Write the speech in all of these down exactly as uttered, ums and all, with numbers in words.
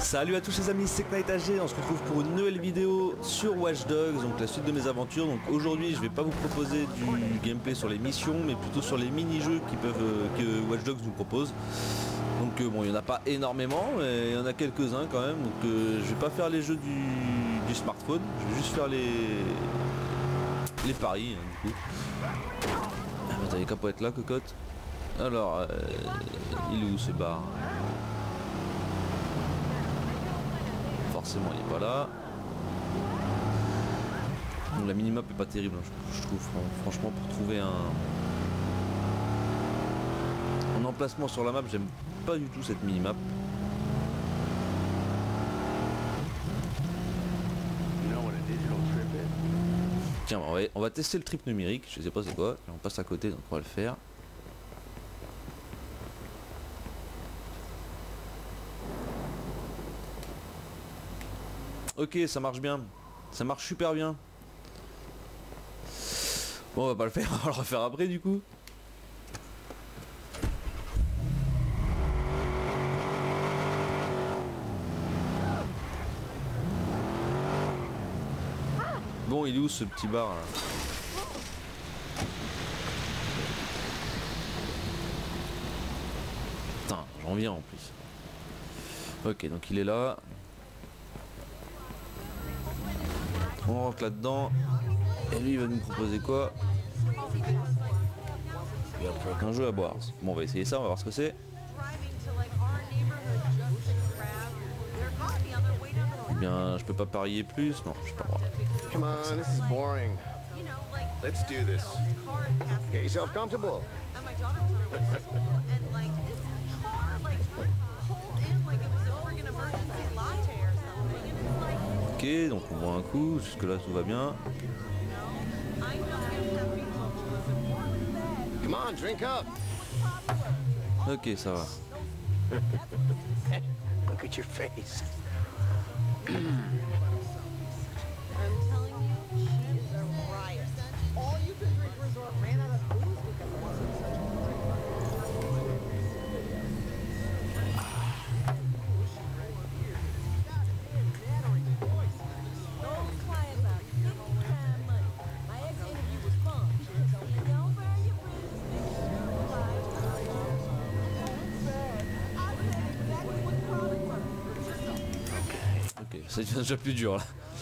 Salut à tous les amis, c'est Knight H D, on se retrouve pour une nouvelle vidéo sur Watch Dogs, donc la suite de mes aventures. Donc aujourd'hui je vais pas vous proposer du gameplay sur les missions, mais plutôt sur les mini-jeux qui peuvent, euh, que Watch Dogs nous propose. Donc euh, bon, il n'y en a pas énormément, mais il y en a quelques-uns quand même. Donc euh, je vais pas faire les jeux du, du smartphone, je vais juste faire les les paris hein, du coup. Ah, bah, t'avais qu'à pas être là, cocotte. Alors, euh, il est où ce bar? Forcément il est pas là. Donc la minimap est pas terrible, hein, je, je trouve franchement pour trouver un, un emplacement sur la map, j'aime pas du tout cette minimap. Tiens, on va, on va tester le trip numérique, je sais pas c'est quoi, on passe à côté donc on va le faire. Ok, ça marche bien, ça marche super bien. Bon, on va pas le faire, on va le refaire après du coup. Bon, il est où ce petit bar là? Putain, j'en viens en plus. Ok, donc il est là. On rentre là-dedans. Et lui il va nous proposer quoi? Un jeu à boire. Bon, on va essayer ça, on va voir ce que c'est. Eh bien, je peux pas parier plus? Non, je peux pas voir. Come on, this is boring. Let's do this. Get yourself comfortable. Ok, donc on boit un coup, jusque là tout va bien. Come on, drink up. Ok, ça va. Look at your face. Ok, ça devient déjà plus dur là.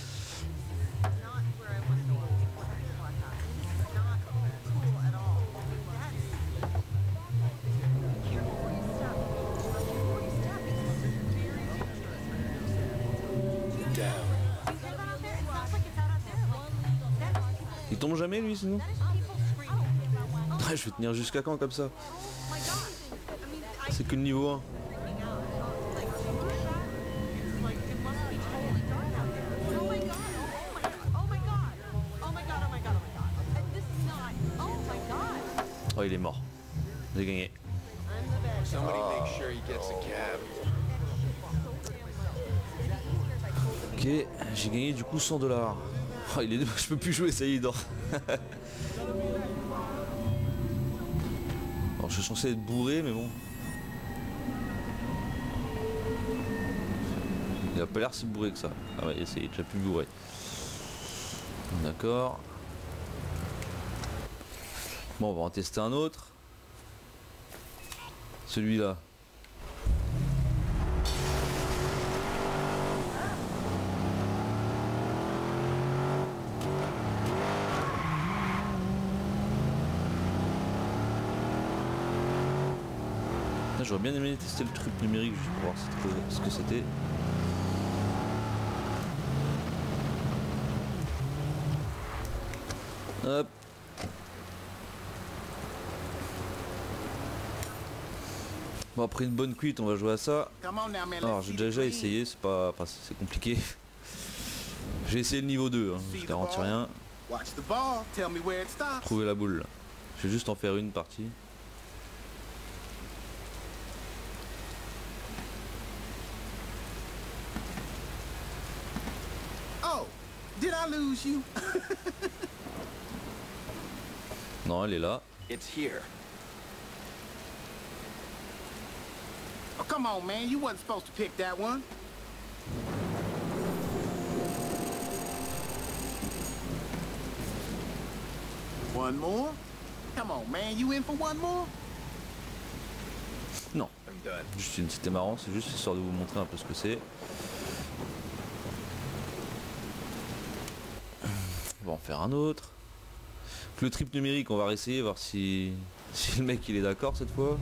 Il tombe jamais lui sinon? Je vais tenir jusqu'à quand comme ça? C'est que le niveau un. Oh, il est mort. J'ai gagné. Ok, j'ai gagné du coup cent dollars. Oh, il est... je peux plus jouer, ça y est, il dort. Alors, je suis censé être bourré, mais bon. Il a pas l'air si bourré que ça. Ah ouais, c'est déjà plus bourré. D'accord. Bon, on va en tester un autre. Celui-là. J'aurais bien aimé tester le truc numérique juste pour voir ce que c'était. Hop. Bon, après une bonne cuite, on va jouer à ça. Alors j'ai déjà essayé, c'est pas, enfin, c'est compliqué. J'ai essayé le niveau deux, hein, je garantis rien. Trouver la boule. Je vais juste en faire une partie. Oh, did I lose you? Non, elle est là. It's here. Oh, come on, man. You wasn't supposed to pick that one. One more? Come on, man, you in for one more? Non. I'm done. Juste une- C'était marrant, c'est juste histoire de vous montrer un peu ce que c'est. On va en faire un autre. Le trip numérique, on va réessayer, voir si, si le mec il est d'accord cette fois.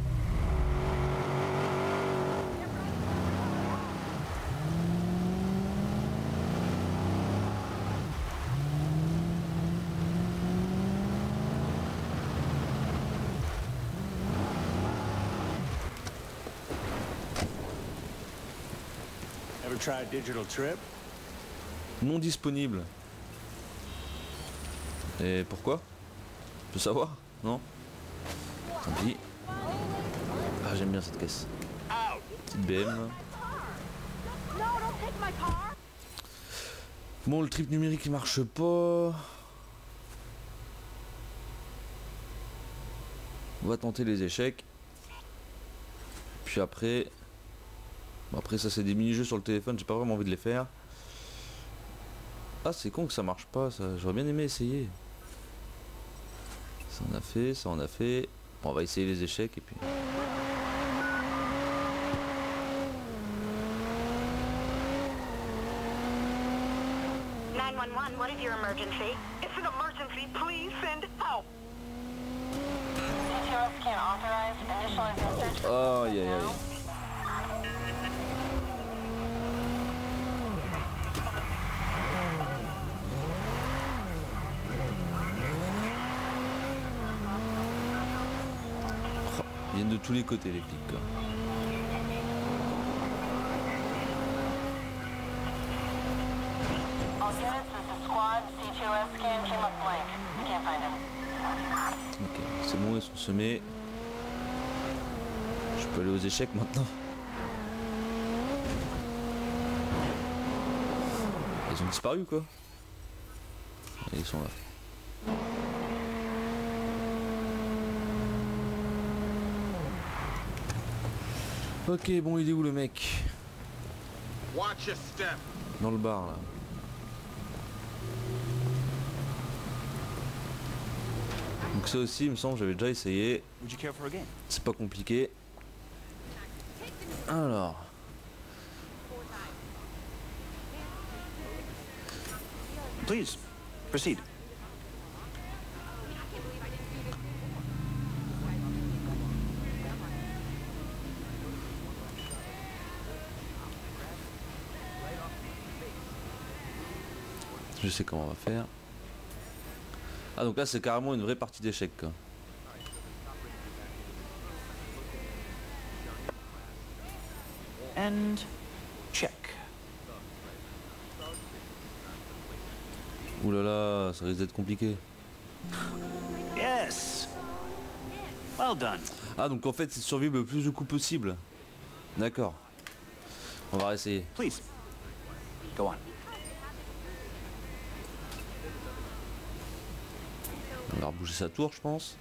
Ever try a digital trip? Non disponible. Et pourquoi? Je peux savoir? Non? Tant pis. Ah, j'aime bien cette caisse. Petite B M. Bon, le trip numérique il marche pas. On va tenter les échecs. Puis après... Bon, après ça c'est des mini-jeux sur le téléphone, j'ai pas vraiment envie de les faire. Ah, c'est con que ça marche pas, ça. J'aurais bien aimé essayer. Ça on a fait, ça on a fait. Bon, on va essayer les échecs et puis... nine one one, what is your emergency? It's an emergency, please send help! Details can't authorize initial search. Oh, aïe aïe aïe. Ils viennent de tous les côtés les flics quoi. All units, this is squad. C two S scan came up blank. We can't find him. Ok, c'est bon, ils sont semés. Je peux aller aux échecs maintenant. Ils ont disparu quoi. Et ils sont là. Ok, bon, il est où le mec? Watch your step. Dans le bar là. Donc ça aussi, il me semble, j'avais déjà essayé. Would you care for a game? C'est pas compliqué. Alors. Please, proceed. Je sais comment on va faire. Ah donc là c'est carrément une vraie partie d'échecs quoi. And check. Ouh là là, ça risque d'être compliqué. Yes. Well done. Ah donc en fait c'est survivre le plus de coups possible. D'accord. On va essayer. Please, go on. On va rebouger sa tour je pense.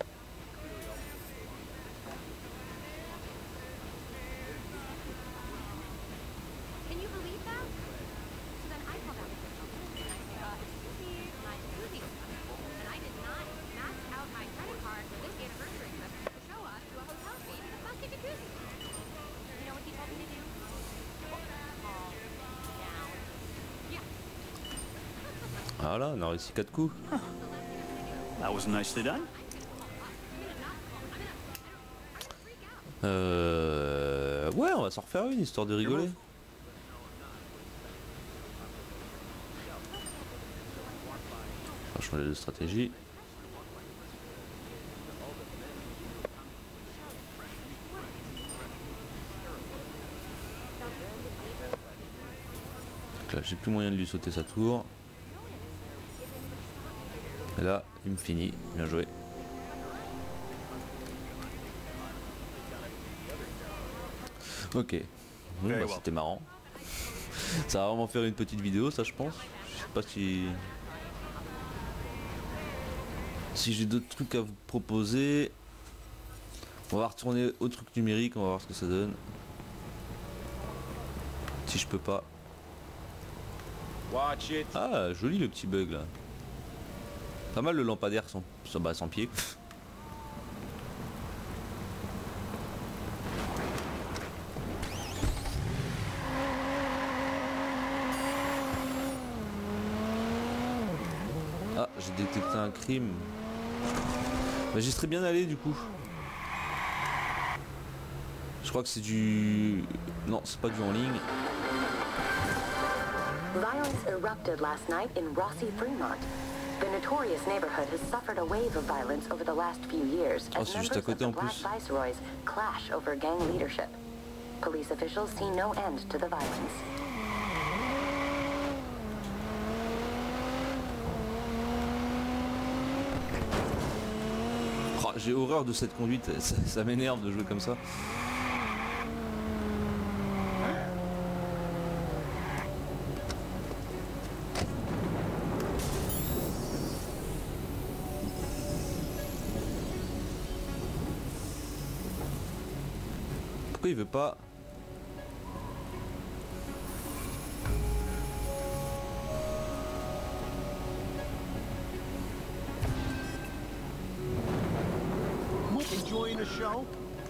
Can you believe that? So then I called out and I said, uh, excuse me, my Susie was wonderful, and I did not max out my credit card for this anniversary trip to show us to a hotel suite in a funky jacuzzi. You know what he told me to do? Calm down. Yeah. Voilà, on a réussi quatre coups. That was nicely done. Euh... Ouais, on va s'en refaire une histoire de rigoler. On va changer de stratégie. Donc là, j'ai plus moyen de lui sauter sa tour. Et là, il me finit. Bien joué. Ok. Bon, bah, c'était marrant. Ça va vraiment faire une petite vidéo, ça je pense. Je sais pas si... Si j'ai d'autres trucs à vous proposer. On va retourner au truc numérique, on va voir ce que ça donne. Si je peux pas. Watch it. Ah, joli le petit bug là. Pas mal le lampadaire sans, sans, bah, sans pied. Ah, j'ai détecté un crime. Bah, j'y serais bien allé du coup. Je crois que c'est du... Non, c'est pas du en ligne. Violence erupted last night in Rossi Fremont. The notorious neighborhood has suffered a wave of violence over the last few years Oh, as c'est juste members à côté of en the Black plus. Viceroys clash over gang leadership. Police officials see no end to the violence. Oh, j'ai horreur de cette conduite, ça, ça m'énerve de jouer comme ça. Pourquoi il veut pas? Enjoying the show?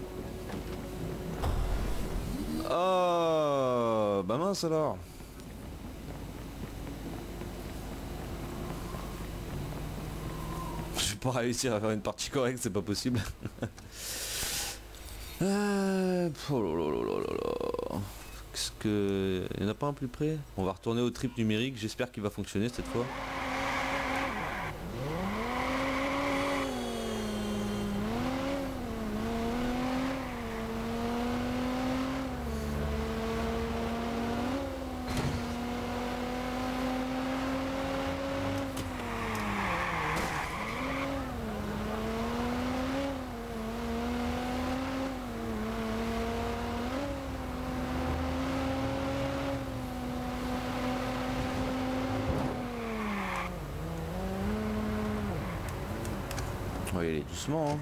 Oh, bah mince alors. Je vais pas réussir à faire une partie correcte, c'est pas possible. euh... Oh là là là là là là. Qu'est-ce que... Il n'y en a pas un plus près? On va retourner au trip numérique, j'espère qu'il va fonctionner cette fois. On va y aller doucement. Hein.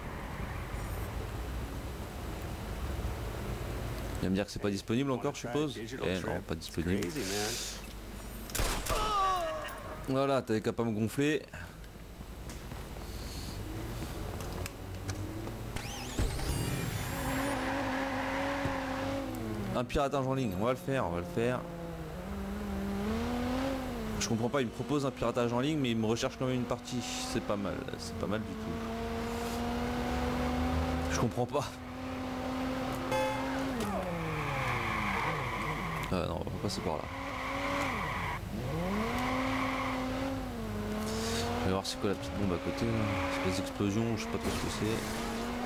Il va me dire que c'est pas disponible encore, je suppose. Eh non, pas disponible. Voilà, t'avais qu'à pas me gonfler. Un piratage en ligne, on va le faire, on va le faire. Je comprends pas, il me propose un piratage en ligne mais il me recherche quand même une partie. C'est pas mal, c'est pas mal du tout. Je comprends pas. Ah non, on va passer par là. On va voir c'est quoi la petite bombe à côté là. C'est des explosions, je sais pas trop ce que c'est.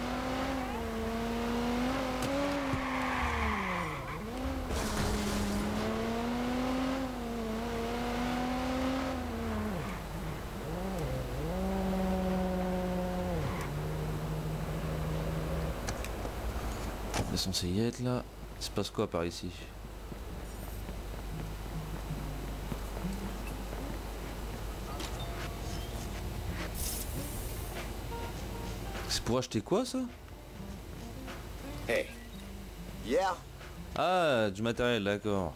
C'est censé y être là. Il se passe quoi par ici? C'est pour acheter quoi ça? Hey. Yeah? Ah, du matériel, d'accord.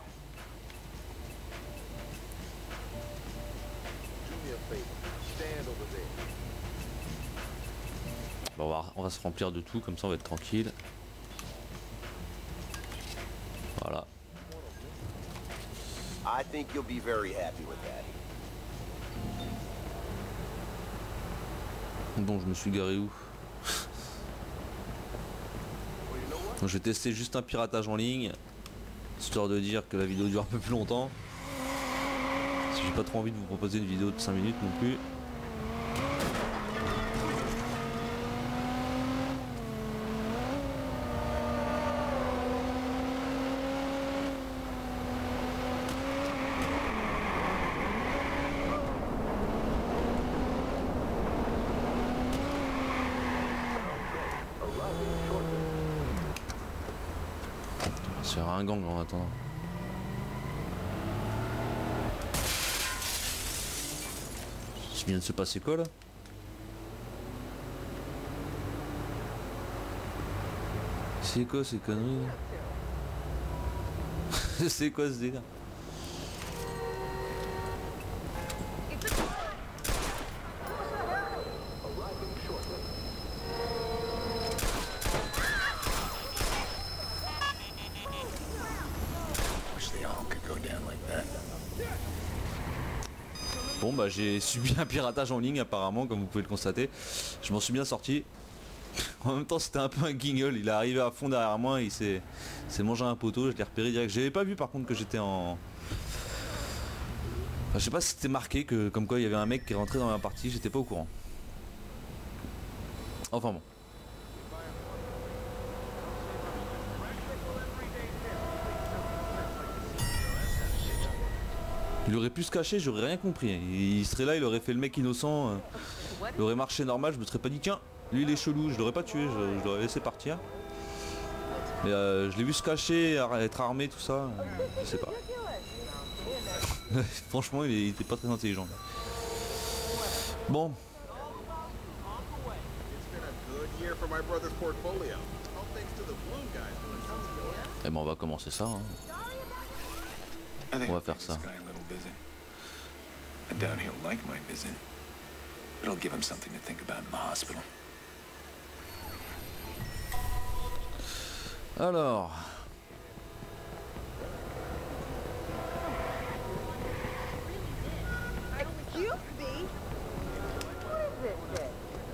Do me a favor. Stand over there. Bon, on, va, on va se remplir de tout, comme ça on va être tranquille. Voilà. I think you'll be very happy with that. Bon, je me suis garé où? Donc, je vais tester juste un piratage en ligne, histoire de dire que la vidéo dure un peu plus longtemps. Si j'ai pas trop envie de vous proposer une vidéo de cinq minutes non plus. Se faire un gang en attendant. Il vient de se passer quoi là? C'est quoi ces conneries? C'est quoi ce délire? bon bah j'ai subi un piratage en ligne apparemment, comme vous pouvez le constater. Je m'en suis bien sorti. En même temps c'était un peu un guignol, il est arrivé à fond derrière moi, il s'est mangé un poteau, je l'ai repéré direct. J'avais pas vu par contre que j'étais en... Enfin, je sais pas si c'était marqué que comme quoi il y avait un mec qui est rentré dans ma partie, j'étais pas au courant. Enfin bon. Il aurait pu se cacher, j'aurais rien compris. Il serait là, il aurait fait le mec innocent, euh, il aurait marché normal, je me serais pas dit tiens, lui il est chelou, je l'aurais pas tué, je, je l'aurais laissé partir. Mais euh, je l'ai vu se cacher, être armé, tout ça, euh, je sais pas. Franchement il, est, il était pas très intelligent. Bon. Et ben on va commencer ça. Hein. On va faire ça. I doubt he'll like my visit. It'll give him something to think about in the hospital. Alors. Excuse me? What is this shit?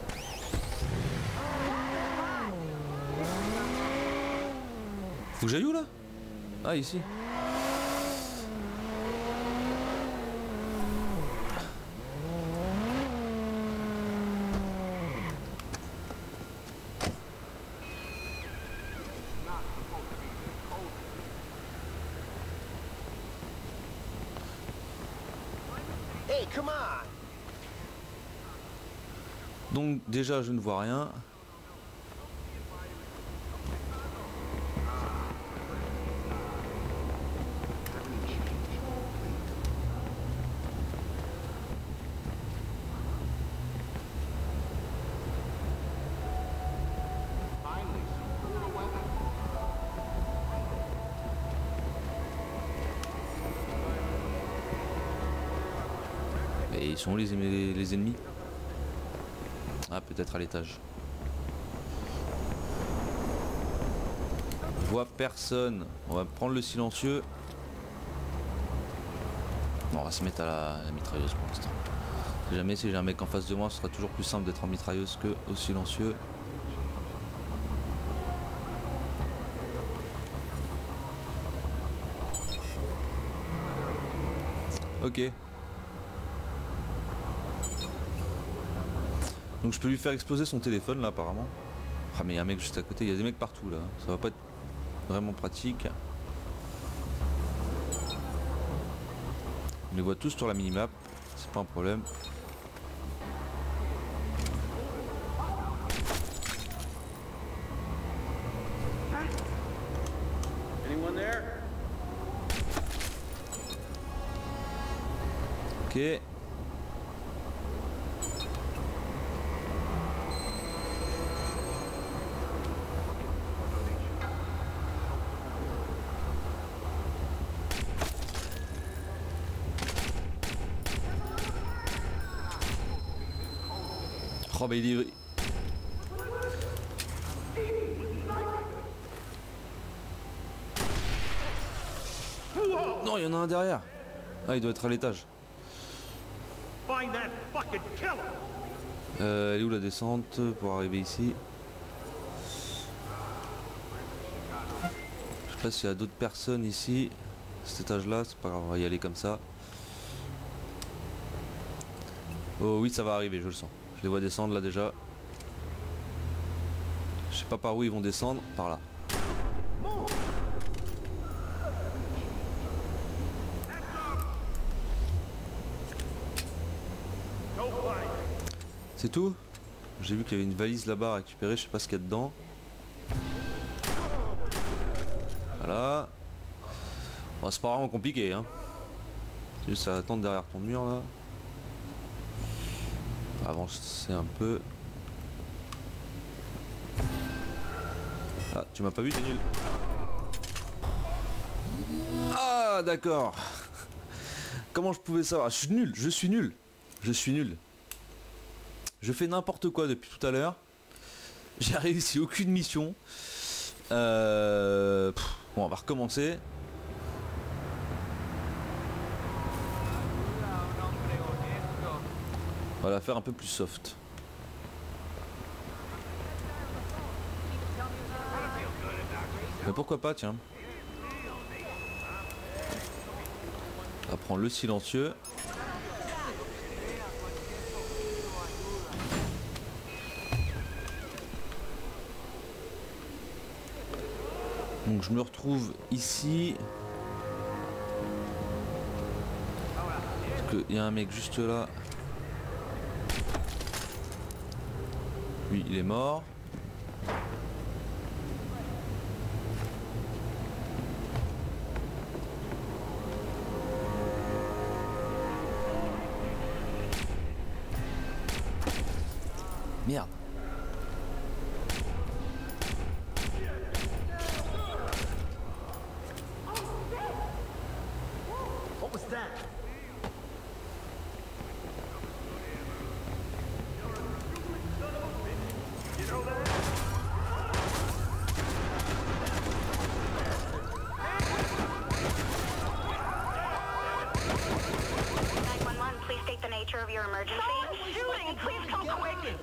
Faut que j'aille où là? Ah ici. Hey, come on! Donc déjà je ne vois rien. Et ils sont où les, les, les ennemis? Ah peut-être à l'étage. Je vois personne. On va prendre le silencieux. Bon, on va se mettre à la, à la mitrailleuse pour l'instant. Si jamais si j'ai un mec en face de moi, ce sera toujours plus simple d'être en mitrailleuse que au silencieux. Ok. Donc je peux lui faire exploser son téléphone là apparemment. Ah mais il y a un mec juste à côté, il y a des mecs partout là. Ça va pas être vraiment pratique. On les voit tous sur la minimap, c'est pas un problème. Ok. Oh bah il est... Non, il y en a un derrière. Ah, il doit être à l'étage. Euh, elle est où la descente pour arriver ici? Je sais pas s'il y a d'autres personnes ici. Cet étage là, c'est pas grave, on va y aller comme ça. Oh oui, ça va arriver, je le sens. Je les vois descendre là déjà. Je sais pas par où ils vont descendre, par là. C'est tout? J'ai vu qu'il y avait une valise là-bas à récupérer, je sais pas ce qu'il y a dedans. Voilà. Bon, c'est pas vraiment compliqué hein. C'est juste à attendre derrière ton mur là. Avancer un peu. Ah, tu m'as pas vu, t'es nul. Ah, d'accord. Comment je pouvais savoir? Je suis nul, je suis nul. Je suis nul. Je fais n'importe quoi depuis tout à l'heure. J'ai réussi aucune mission. Euh... Pff, bon, on va recommencer. va la faire un peu plus soft. Mais pourquoi pas, tiens. On va prendre le silencieux. Donc je me retrouve ici. Parce qu'il y a un mec juste là. Lui il est mort. Merde. What was that? nine one one, please state the nature of your emergency. Stop shooting! Please come quick!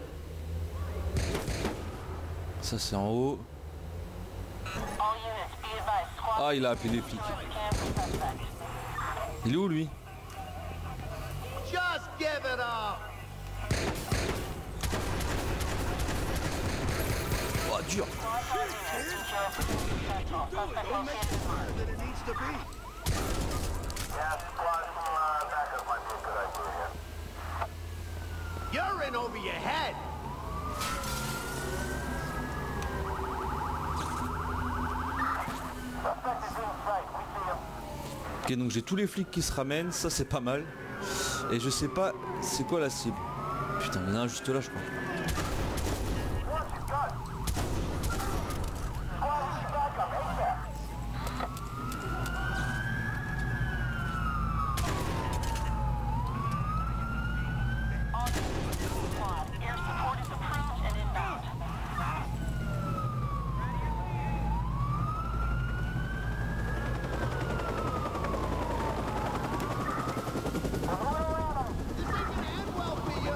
Ça c'est en haut. All units, be advised. Squad Ah, il a appelé les flics. Il est où lui? Just give it up! Oh dur. Don't make it harder than it needs to be. Yeah, squad, some uh, backup might be a good idea here. You're in over your head! Suspect is in sight. We see him. Ok, donc j'ai tous les flics qui se ramènent, ça c'est pas mal. Et je sais pas c'est quoi la cible. Putain, il y en a un juste là je crois. Watch it, gun. Squad, we need backup. ASAP. All units, this is squad. Air support is approved and inbound. This isn't end well for you.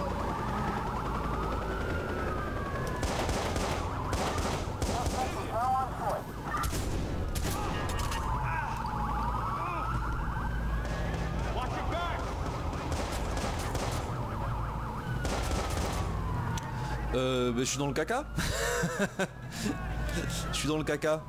Suspect is now on foot. Watch your back! Euh, bah, je suis dans le caca. Je suis dans le caca.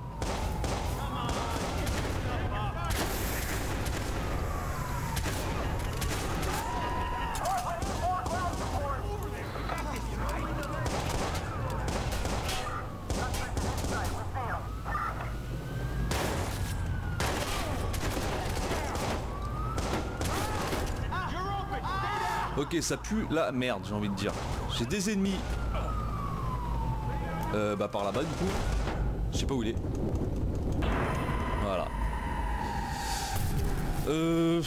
Ok, ça pue la merde, j'ai envie de dire. J'ai des ennemis. Euh, bah par là-bas du coup. Je sais pas où il est. Voilà. Euh...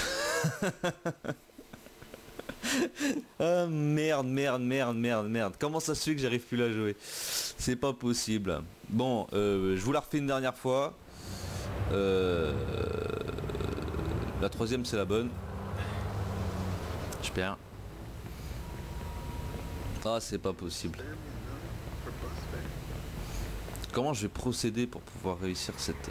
Ah merde, merde, merde, merde, merde. Comment ça se fait que j'arrive plus à jouer? C'est pas possible. Bon, euh, je vous la refais une dernière fois. Euh... La troisième c'est la bonne. J'espère. Ah, c'est pas possible. Comment je vais procéder pour pouvoir réussir cette...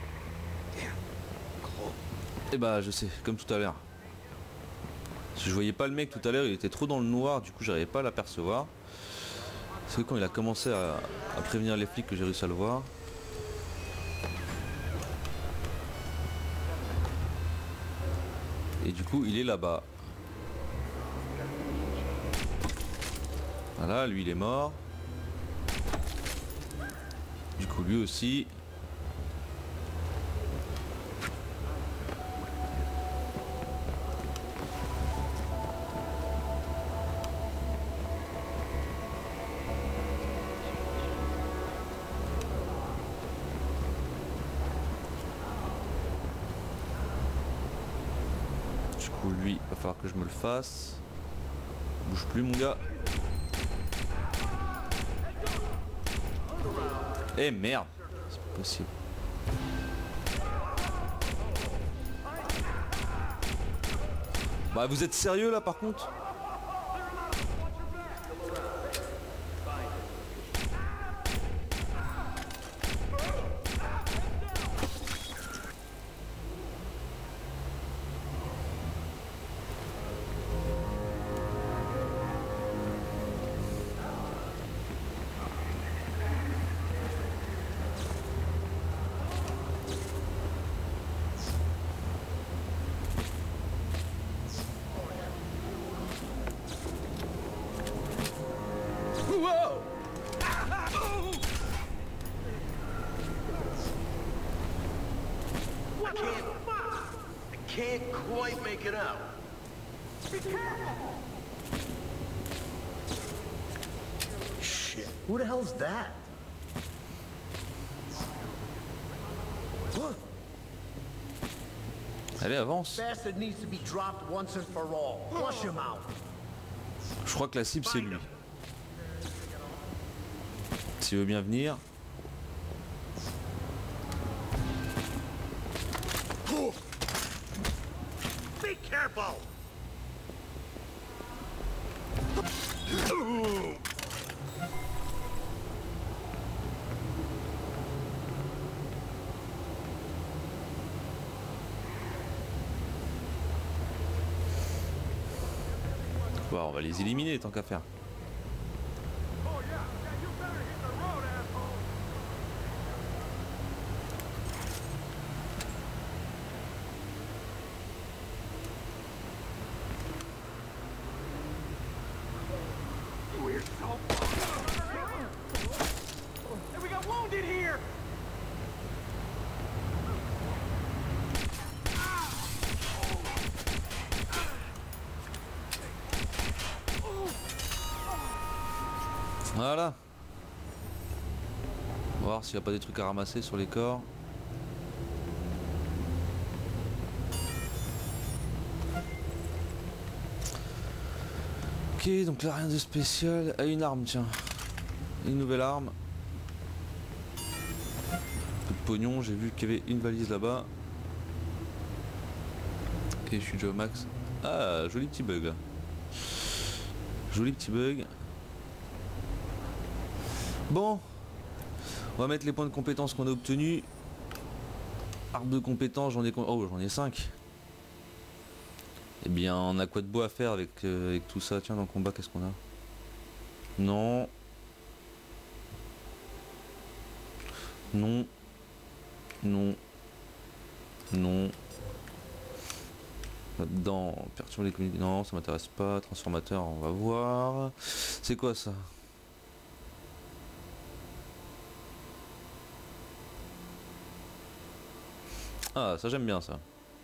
Eh bah je sais, comme tout à l'heure. Je voyais pas le mec tout à l'heure, il était trop dans le noir, du coup j'arrivais pas à l'apercevoir. C'est que quand il a commencé à, à prévenir les flics que j'ai réussi à le voir. Et du coup il est là-bas. Voilà, lui il est mort. Du coup lui aussi. Du coup lui, il va falloir que je me le fasse. Bouge plus mon gars. Eh merde, c'est pas possible. Bah vous êtes sérieux là par contre? quite make it out. Shit, who the hell's that? Look, Allez, avance. bastard needs to be dropped once and for all. Flush him out. Je crois que la cible c'est lui. S'il veut bien venir. Be careful. Bon, on va les éliminer tant qu'à faire. We got wounded here. Voilà. On va voir s'il n'y a pas des trucs à ramasser sur les corps. Ok, donc là rien de spécial. Ah, une arme, tiens. Une nouvelle arme. Peu de pognon, j'ai vu qu'il y avait une valise là-bas. Ok, je suis déjà au max. Ah, joli petit bug là. Joli petit bug. Bon, on va mettre les points de compétences qu'on a obtenus. Arbre de compétences, j'en ai oh j'en ai cinq. Eh bien, on a quoi de beau à faire avec, euh, avec tout ça. Tiens, dans le combat, qu'est-ce qu'on a? Non. Non. Non. Non. Là-dedans, perturber les communautés. Non, ça m'intéresse pas. Transformateur, on va voir. C'est quoi ça? Ah, ça j'aime bien ça.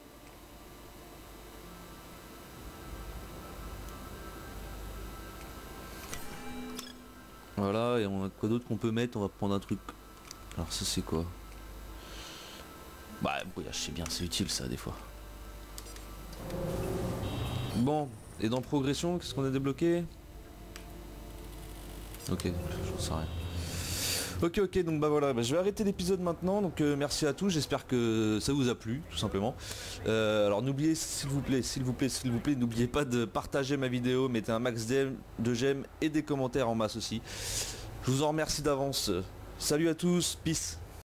Voilà, et on a quoi d'autre qu'on peut mettre? On va prendre un truc. Alors ça c'est quoi? Bah, brouillage, c'est bien, c'est utile ça des fois. Bon, et dans progression, qu'est-ce qu'on a débloqué? Ok, j'en sais rien. Ok ok donc bah voilà bah, je vais arrêter l'épisode maintenant donc euh, merci à tous, j'espère que ça vous a plu tout simplement. Euh, alors n'oubliez s'il vous plaît s'il vous plaît s'il vous plaît n'oubliez pas de partager ma vidéo, mettez un max de j'aime et des commentaires en masse aussi. Je vous en remercie d'avance. Salut à tous, peace.